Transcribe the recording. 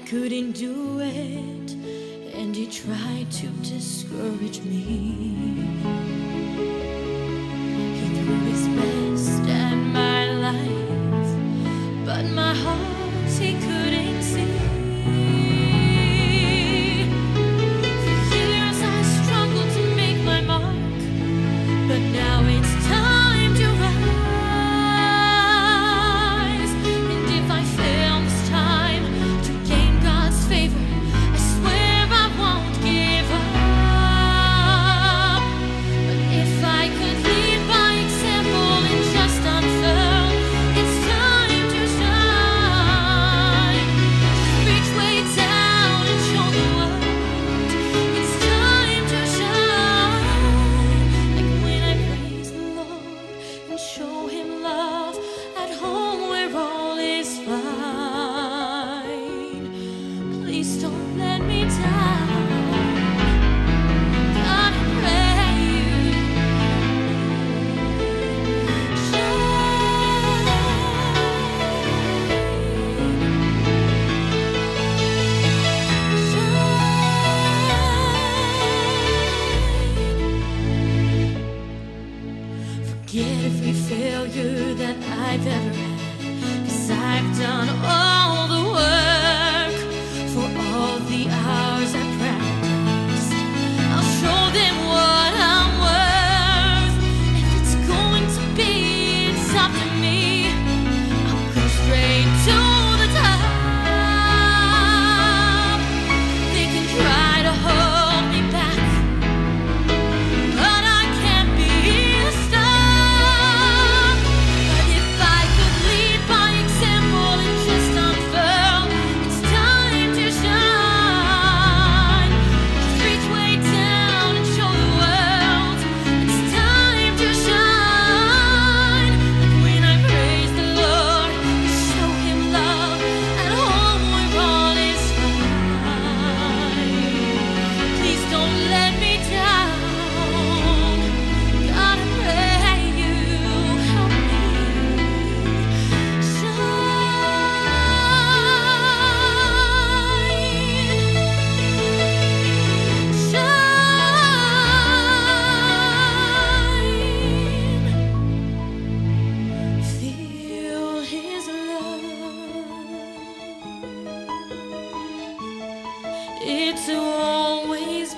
couldn't do it, and he tried to discourage me. He threw his best at my life, but my heart he couldn't see. For years I struggled to make my mark, but now it's time to rise. And if I fail this time to gain God's favor, I swear I won't give up. But if I could lead by example and just unfurl, it's time to shine. Reach way down and show the world. It's time to shine. Like when I praise the Lord and show Him love at home where all is fine. Please don't let me down. God, I pray you forget every failure that I've ever had, 'cause I've done all the work. For all the hours I practiced, I'll show them what I'm worth. If it's going to be, it's up to me. I'll go straight to the top. They can try to hold me back, but I can't be stopped. But if I could lead by example and just unfurl, it's time to shine. Just reach way down and show the world. It's time to shine. Like when I praise the Lord and show Him love at home where all is fine. Please don't let me down. God, I pray you help me shine. Feel His love. It's always